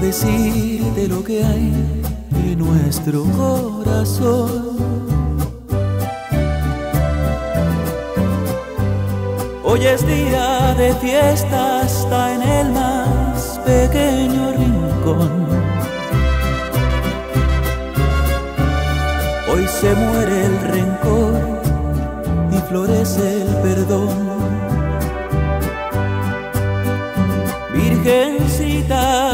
decirte lo que hay en nuestro corazón. Hoy es día de fiesta hasta en el más pequeño rincón. Hoy se muere el rencor y florece el perdón. Virgencita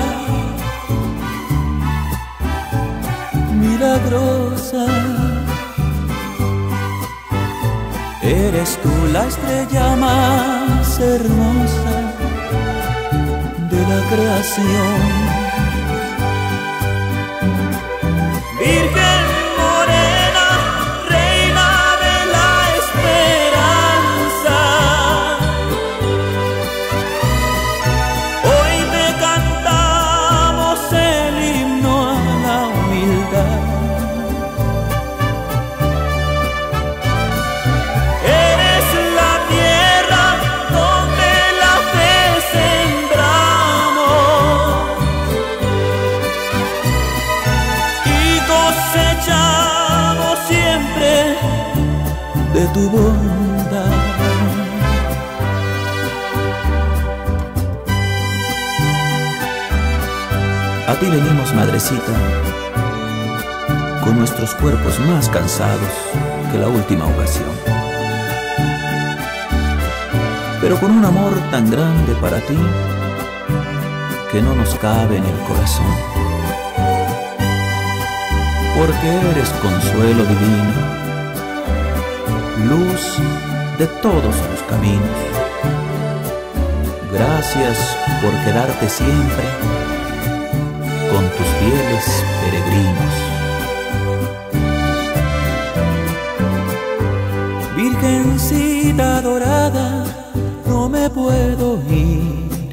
milagrosa, eres tú la estrella más hermosa de la creación. Virgen morena, reina de la esperanza, hoy te cantamos el himno a la humildad. Eres la tierra donde la fe sembramos y cosechamos siempre de tu bondad. A ti venimos, madrecita, con nuestros cuerpos más cansados que la última ocasión, pero con un amor tan grande para ti que no nos cabe en el corazón, porque eres consuelo divino, luz de todos los caminos. Gracias por quedarte siempre con tus fieles peregrinos. Virgencita dorada, no me puedo ir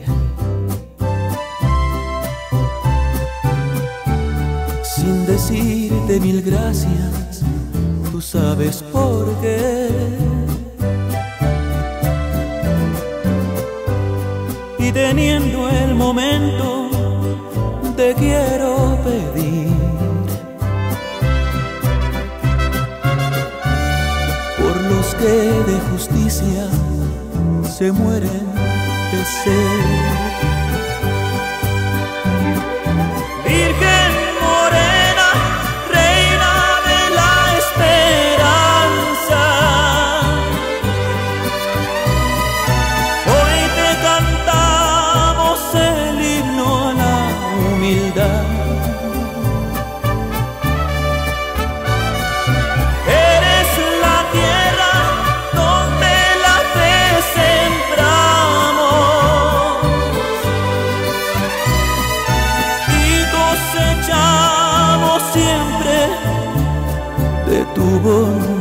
sin decirte mil gracias, tú sabes por qué. Y teniendo el momento, te quiero pedir por los que de justicia se mueren de sed. Virgen morena, reina de la esperanza, hoy te cantamos el himno a la humildad. Eres la tierra donde la fe sembramos y cosechamos siempre de tu bondad.